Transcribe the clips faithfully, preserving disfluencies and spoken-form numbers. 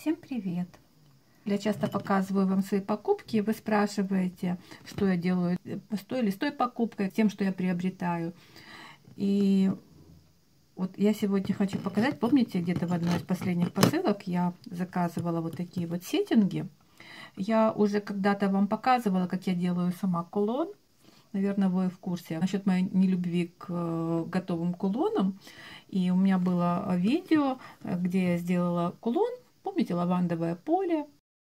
Всем привет! Я часто показываю вам свои покупки, вы спрашиваете, что я делаю с той или с той покупкой, тем, что я приобретаю. И вот я сегодня хочу показать, помните, где-то в одной из последних посылок я заказывала вот такие вот сеттинги. Я уже когда-то вам показывала, как я делаю сама кулон. Наверное, вы в курсе насчет моей нелюбви к готовым кулонам. И у меня было видео, где я сделала кулон. Помните, лавандовое поле?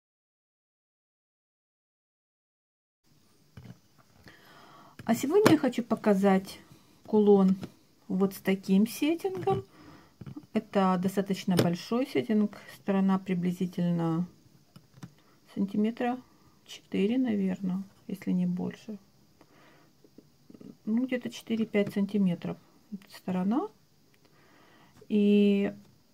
А сегодня я хочу показать кулон вот с таким сеттингом. Это достаточно большой сеттинг, сторона приблизительно сантиметра четыре, наверное, если не больше. Ну, где-то четыре-пять сантиметров сторона. И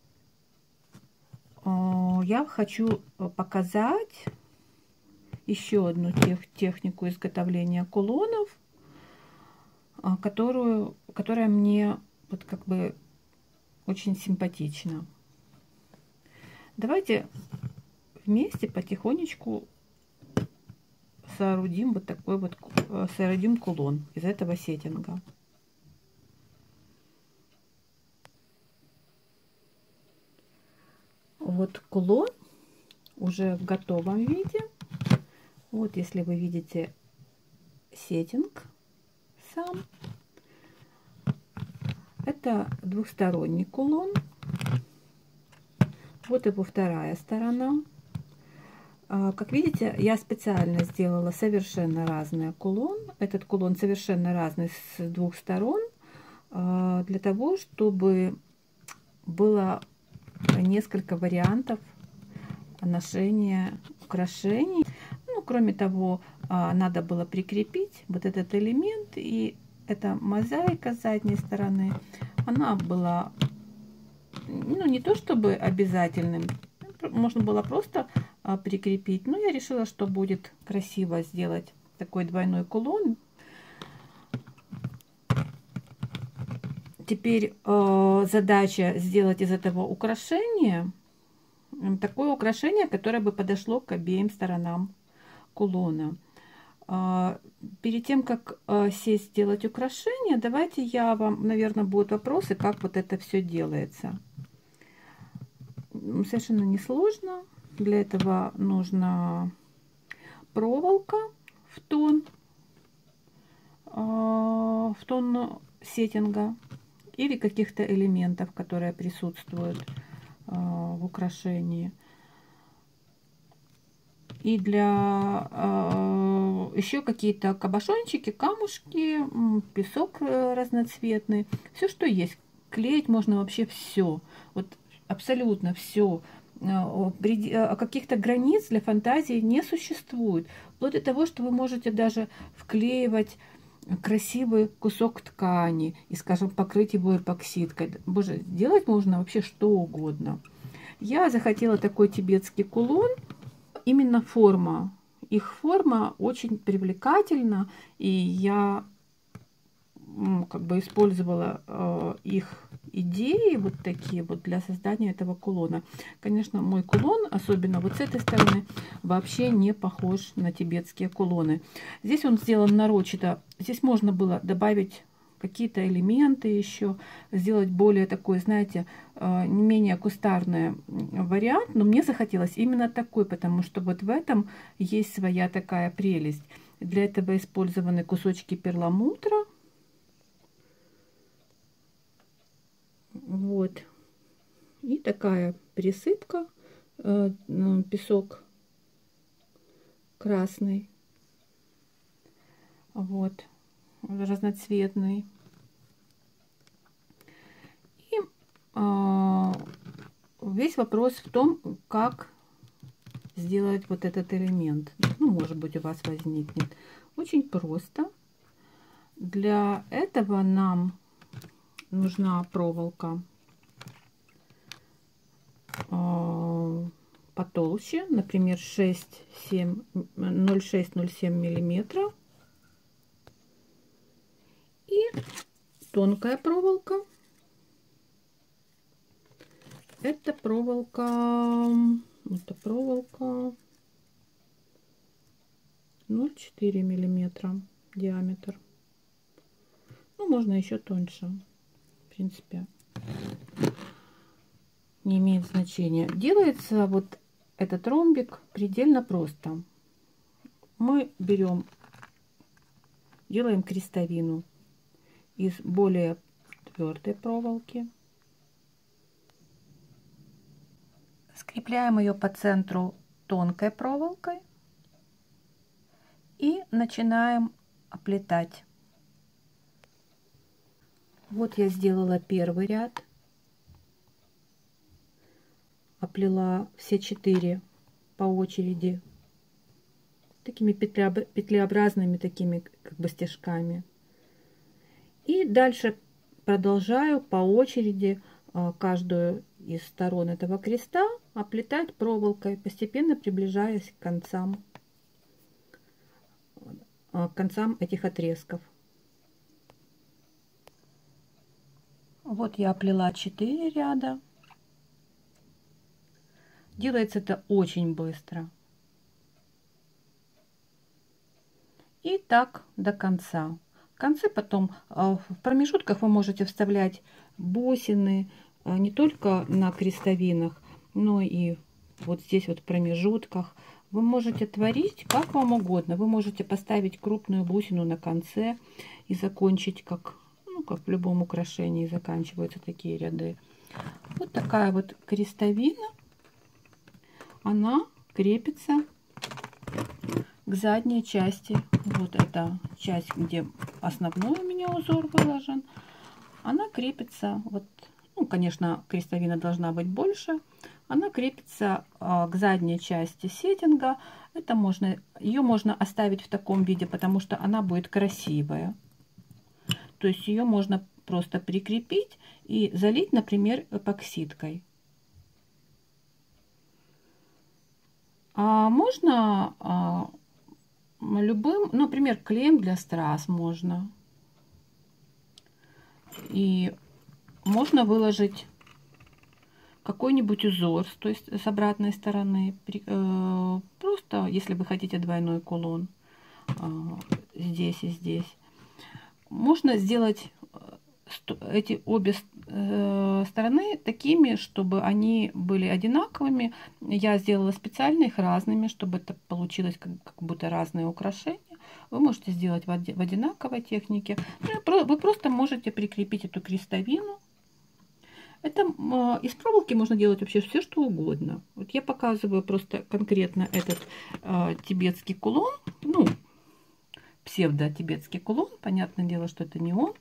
э, я хочу показать еще одну тех, технику изготовления кулонов, которую, которая мне вот как бы очень симпатична. Давайте вместе потихонечку соорудим вот такой вот соорудим кулон из этого сеттинга. Вот кулон уже в готовом виде. Вот, если вы видите сеттинг сам, это двухсторонний кулон. Вот его вторая сторона. Как видите, я специально сделала совершенно разный кулон. Этот кулон совершенно разный с двух сторон, для того, чтобы было несколько вариантов ношения украшений. Ну, кроме того, надо было прикрепить вот этот элемент, и эта мозаика с задней стороны, она была, ну, не то чтобы обязательным, можно было просто прикрепить, но я решила, что будет красиво сделать такой двойной кулон. Теперь э, задача сделать из этого украшения такое украшение, которое бы подошло к обеим сторонам кулона. Э, перед тем, как э, сесть сделать украшение, давайте я вам, наверное, будут вопросы, как вот это все делается. Совершенно несложно. Для этого нужна проволока в тон, э, в тон сеттинга или каких-то элементов, которые присутствуют э, в украшении. И для э, еще какие-то кабошончики, камушки, песок разноцветный, все, что есть. Клеить можно вообще все, вот абсолютно все. Каких-то границ для фантазии не существует. Вплоть до того, что вы можете даже вклеивать красивый кусок ткани и, скажем, покрыть его эпоксидкой. Боже, делать можно вообще что угодно. Я захотела такой тибетский кулон. Именно форма, их форма очень привлекательна, и я как бы использовала э, их идеи вот такие вот для создания этого кулона. Конечно, мой кулон, особенно вот с этой стороны, вообще не похож на тибетские кулоны. Здесь он сделан нарочито. Здесь можно было добавить какие-то элементы еще, сделать более такой, знаете, не менее кустарный вариант, но мне захотелось именно такой, потому что вот в этом есть своя такая прелесть. Для этого использованы кусочки перламутра. Вот. И такая присыпка, песок красный. Вот. Разноцветный. И э, весь вопрос в том, как сделать вот этот элемент. Ну, может быть, у вас возникнет. Очень просто. Для этого нам нужна проволока э, потолще, например, ноль шесть ноль семь миллиметров. И тонкая проволока. Это проволока Это проволока ноль целых четыре десятых миллиметра диаметр. Ну, можно еще тоньше. В принципе, не имеет значения. Делается вот этот ромбик предельно просто. Мы берем, делаем крестовину из более твердой проволоки. Скрепляем ее по центру тонкой проволокой и начинаем оплетать. Вот я сделала первый ряд, оплела все четыре по очереди такими петля, петлеобразными такими как бы стежками. И дальше продолжаю по очереди каждую из сторон этого креста оплетать проволокой, постепенно приближаясь к концам, к концам этих отрезков. Вот я оплела четыре ряда. Делается это очень быстро. И так до конца. В конце потом в промежутках вы можете вставлять бусины не только на крестовинах, но и вот здесь вот в промежутках. Вы можете творить как вам угодно. Вы можете поставить крупную бусину на конце и закончить, как, ну, как в любом украшении заканчиваются такие ряды. Вот такая вот крестовина. Она крепится к задней части. Вот эта часть, где основной у меня узор выложен, она крепится, вот, ну, конечно, крестовина должна быть больше, она крепится а, к задней части сеттинга. Это можно, ее можно оставить в таком виде, потому что она будет красивая. То есть ее можно просто прикрепить и залить, например, эпоксидкой. А можно а, любым, например, клеем для страз можно. И можно выложить какой-нибудь узор то есть с обратной стороны. Просто, если вы хотите двойной кулон здесь и здесь. Можно сделать эти обе стороны такими, чтобы они были одинаковыми. Я сделала специально их разными, чтобы это получилось как, как будто разные украшения. Вы можете сделать в одинаковой технике. Вы просто можете прикрепить эту крестовину. Это из проволоки можно делать вообще все, что угодно. Вот я показываю просто конкретно этот э, тибетский кулон. Ну, псевдо-тибетский кулон. Понятное дело, что это не он.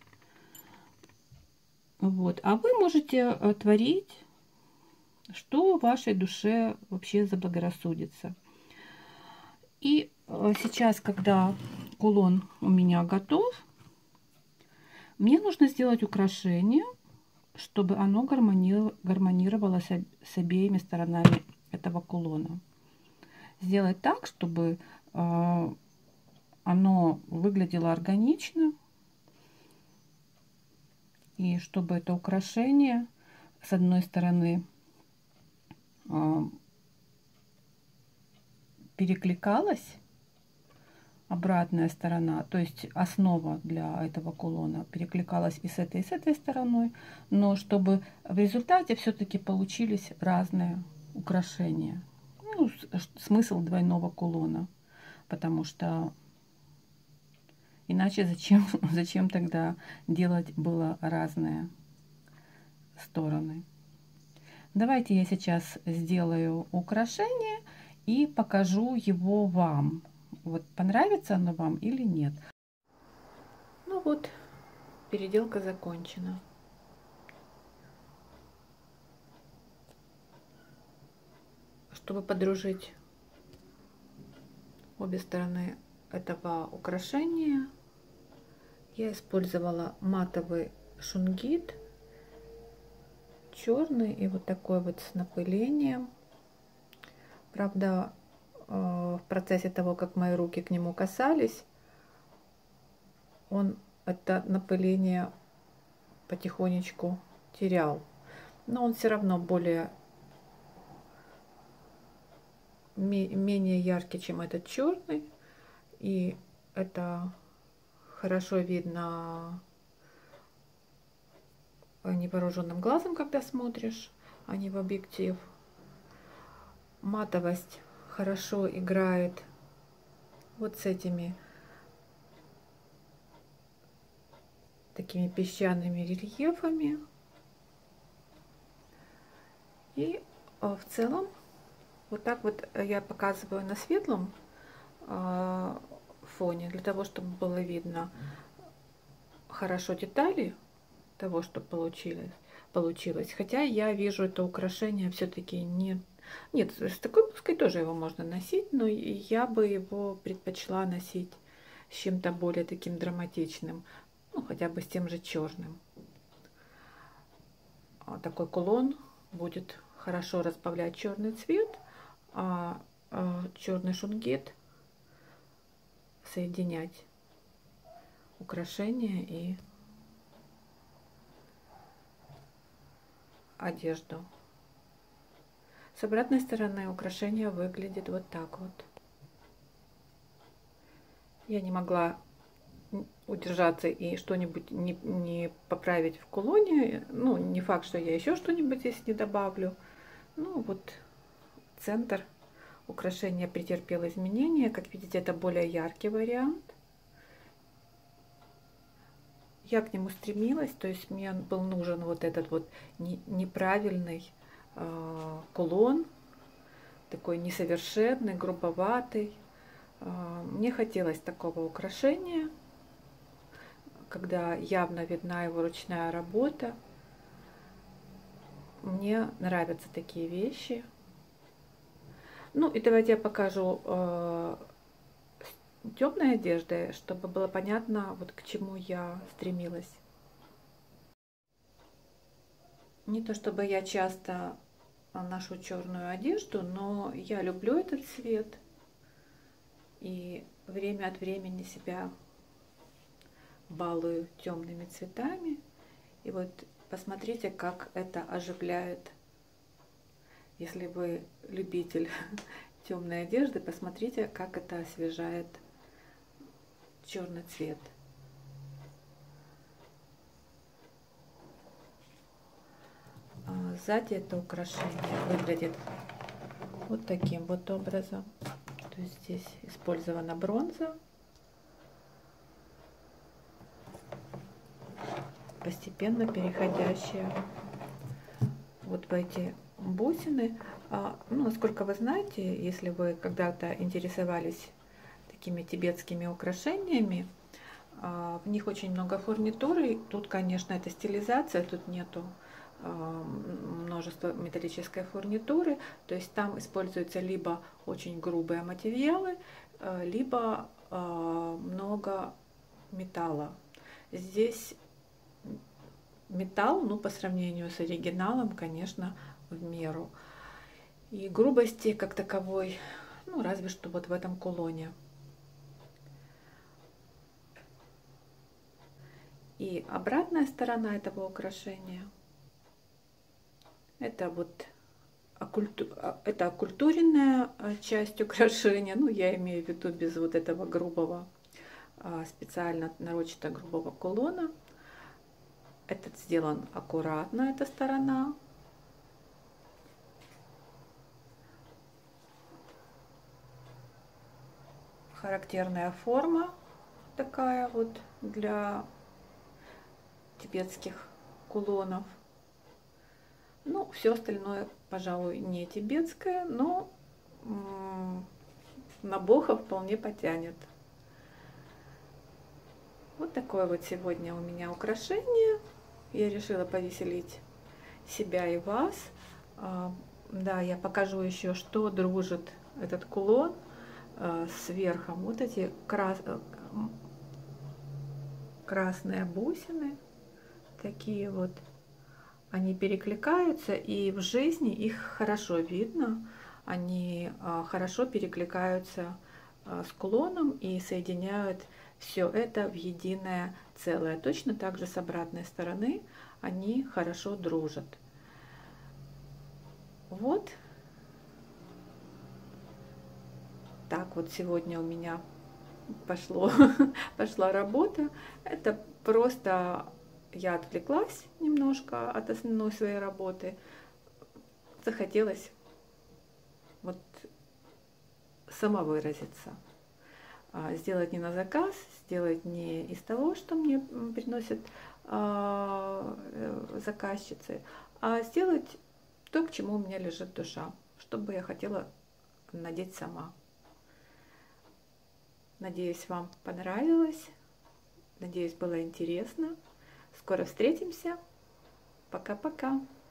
Вот. А вы можете творить, что вашей душе вообще заблагорассудится. И сейчас, когда кулон у меня готов, мне нужно сделать украшение, чтобы оно гармонировало с обеими сторонами этого кулона. Сделать так, чтобы оно выглядело органично, и чтобы это украшение с одной стороны перекликалось, обратная сторона, то есть основа для этого кулона перекликалась и с этой, и с этой стороной, но чтобы в результате все-таки получились разные украшения. Ну, смысл двойного кулона, потому что иначе зачем, зачем тогда делать было разные стороны. Давайте я сейчас сделаю украшение и покажу его вам. Вот понравится оно вам или нет. Ну вот, переделка закончена. Чтобы подружить обе стороны этого украшения, я использовала матовый шунгит, черный и вот такой вот с напылением. Правда, в процессе того, как мои руки к нему касались, он это напыление потихонечку терял. Но он все равно более менее яркий, чем этот черный. И это хорошо видно невооруженным глазом, когда смотришь, а не в объектив. Матовость хорошо играет вот с этими такими песчаными рельефами. И в целом вот так вот я показываю на светлом фоне, для того, чтобы было видно хорошо детали того, что получилось. получилось. Хотя я вижу это украшение все-таки не... Нет, с такой блузкой тоже его можно носить, но я бы его предпочла носить с чем-то более таким драматичным. Ну, хотя бы с тем же черным. Такой кулон будет хорошо разбавлять черный цвет, а черный шунгит соединять украшения и одежду. С обратной стороны украшение выглядит вот так вот. Я не могла удержаться и что-нибудь не, не поправить в кулоне. Ну, не факт, что я еще что-нибудь здесь не добавлю. Ну, вот центр украшения претерпел изменения. Как видите, это более яркий вариант. Я к нему стремилась, то есть мне был нужен вот этот вот неправильный э, кулон, такой несовершенный, грубоватый. Э, мне хотелось такого украшения, когда явно видна его ручная работа. Мне нравятся такие вещи. Ну и давайте я покажу э, темной одежды, чтобы было понятно, вот к чему я стремилась. Не то чтобы я часто ношу черную одежду, но я люблю этот цвет. И время от времени себя балую темными цветами. И вот посмотрите, как это оживляет. Если вы любитель темной одежды, посмотрите, как это освежает черный цвет. Сзади это украшение выглядит вот таким вот образом. То есть здесь использована бронза, постепенно переходящая вот в эти бусины. Ну, насколько вы знаете, если вы когда-то интересовались такими тибетскими украшениями, в них очень много фурнитуры. Тут, конечно, это стилизация, тут нету множество металлической фурнитуры, то есть там используются либо очень грубые материалы, либо много металла. Здесь металл, ну, по сравнению с оригиналом, конечно, в меру. И грубости как таковой, ну, разве что вот в этом кулоне. И обратная сторона этого украшения — это вот оккульту... это оккультуренная часть украшения. Ну, я имею в виду без вот этого грубого, специально нарочито грубого кулона. Этот сделан аккуратно, эта сторона. Характерная форма такая вот для тибетских кулонов. Ну, все остальное, пожалуй, не тибетское, но на бохо вполне потянет. Вот такое вот сегодня у меня украшение. Я решила повеселить себя и вас. Да, я покажу еще, что дружит этот кулон с верхом. Вот эти крас... красные бусины, такие вот. Они перекликаются, и в жизни их хорошо видно. Они хорошо перекликаются с кулоном и соединяют все это в единое целое. Точно так же с обратной стороны они хорошо дружат. Вот так вот сегодня у меня пошло, пошла работа. Это просто я отвлеклась немножко от основной своей работы. Захотелось вот самовыразиться. Сделать не на заказ, сделать не из того, что мне приносят заказчицы, а сделать то, к чему у меня лежит душа, что бы я хотела надеть сама. Надеюсь, вам понравилось. Надеюсь, было интересно. Скоро встретимся. Пока-пока.